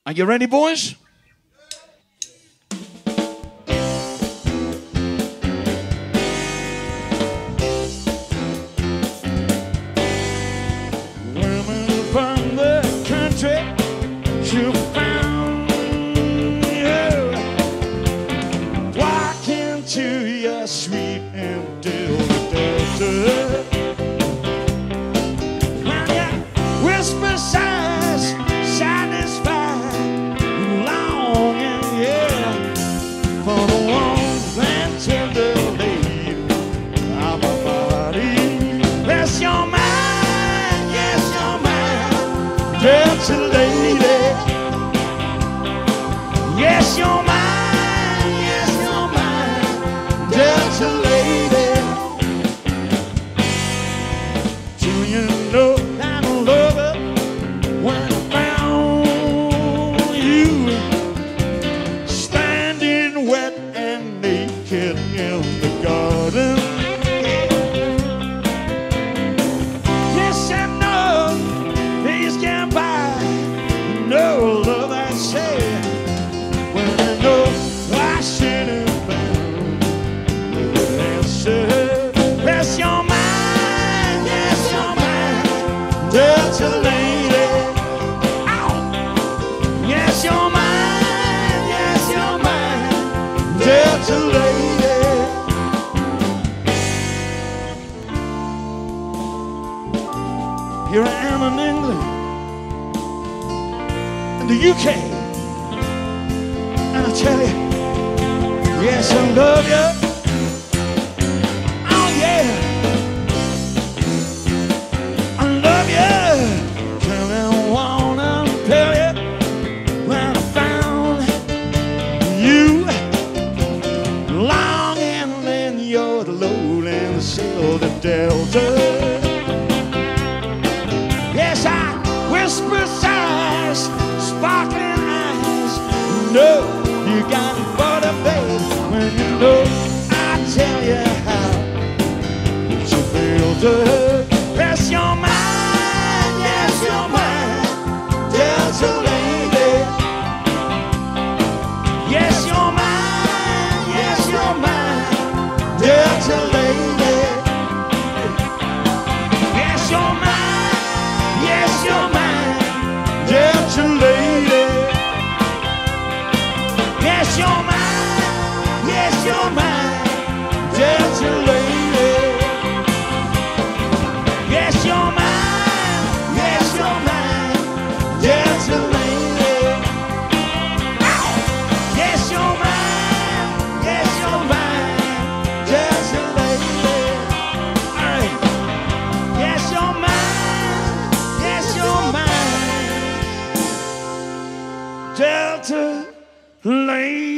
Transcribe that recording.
Are you ready, boys? Women from the country, you found you. Walk into your sweet and delta. When you whisper sighs, satisfied, longing, yeah, for the warmth and tender lady of my body. Bless your mind, yes, your mind, dirty lady. Yes, your mind, yes, your mind, dirty lady. Do you know I'm a lover when I found you standing wet and naked in the garden? Yes and no, these can't buy no love, I say. When I know I should have found the answer. Bless your mind, yes, your mind, dirty lady. Ow! Yes, your mind, yes, your mind, dirty lady. Here I am in England, in the UK, and I tell you, yes, I love you. Oh yeah, I love you. Tell me, I wanna tell you, when I found you, longing in your lowland silver delta. Yes, I whisper sighs, sparkling eyes. No, you got it for the babe. When you know, I tell you how you feel to her. Bless your mind, yes, your mind, delta lady. Yes, your mind, yes, your mind, delta lady. Yes, your mind, yes, your mind, delta lady. Yes, your mind, yes, your mind, delta lady. Yes, your mind, yes, your mind, delta lady. Ow! Yes, your mind, yes, your mind, delta lady. All right. Yes, your mind, yes, your mind, delta lady.